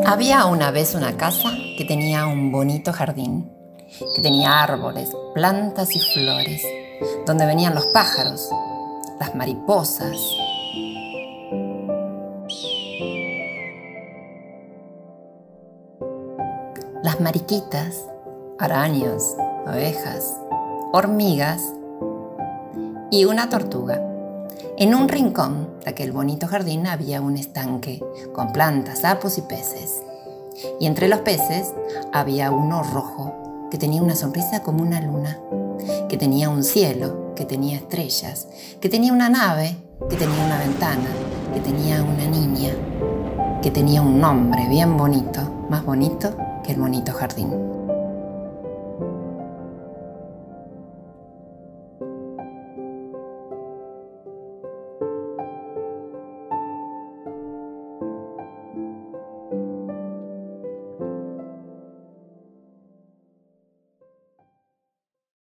Había una vez una casa que tenía un bonito jardín, que tenía árboles, plantas y flores, donde venían los pájaros, las mariposas, las mariquitas, arañas, abejas, hormigas y una tortuga. En un rincón de aquel bonito jardín había un estanque con plantas, sapos y peces. Y entre los peces había uno rojo que tenía una sonrisa como una luna, que tenía un cielo, que tenía estrellas, que tenía una nave, que tenía una ventana, que tenía una niña, que tenía un nombre bien bonito, más bonito que el bonito jardín.